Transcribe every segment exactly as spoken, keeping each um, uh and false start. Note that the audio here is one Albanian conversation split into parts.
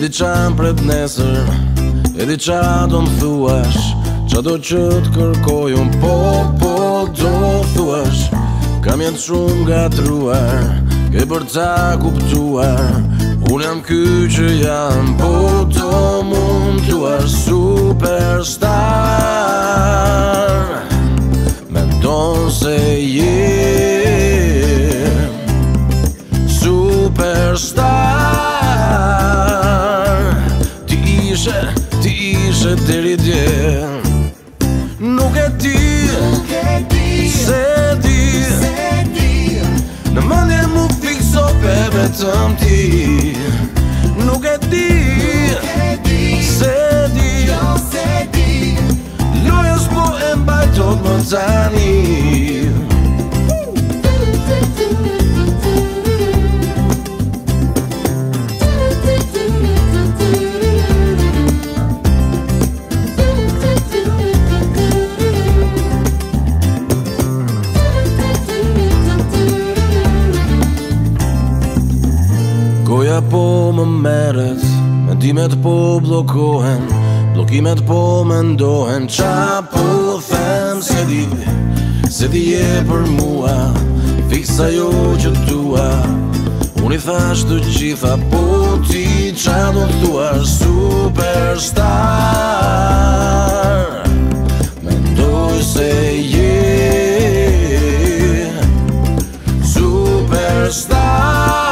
di qa pret nesër, e di qa do m'thuash, qa do që t'kërkoj unë, po, po, do thuash. Kam jetë shumë gatruar, ke për ta kuptuar, unë jam ky që jam, po do mund t'uar superstar. Mendon se je superstar. Ti ishe, ti ishe deri dje. Nuk e di, se di, në mendje mu fiksove vetëm ti. Nuk e di, se di, lojës po e mbajtot më tani. Goja po më meret, mendimet po blokohen, blokimet po mendohen. Qa po them se di, se di je për mua, fiksa jo që tua. Unë i thash të gjitha, po ti qa do t'thuar superstar. Mendoj se je superstar.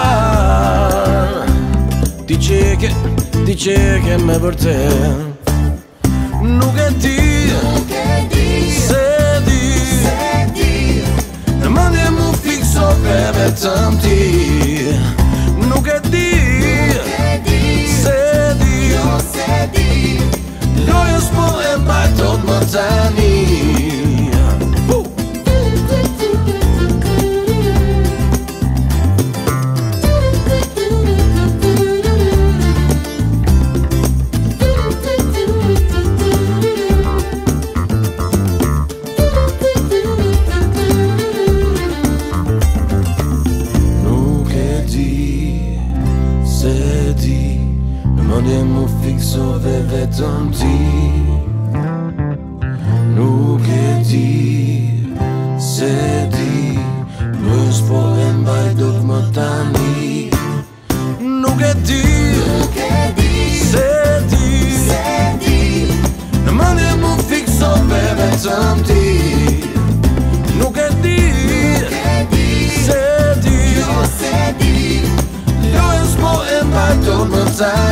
Ti qeke, ti qeke me vërtet. Nuk e di, se di, në mendje mu fiksove vetëm ti. Nuk e di, se di, lojës po e mbajtot më tani. Në mendje mu fiksove vetëm ti. Nuk e di, se di, lojës po e mbajtot më tani. Nuk e di, se di, në mendje mu fiksove vetëm ti. Nuk e di, se di, lojës po e mbajtot më tani.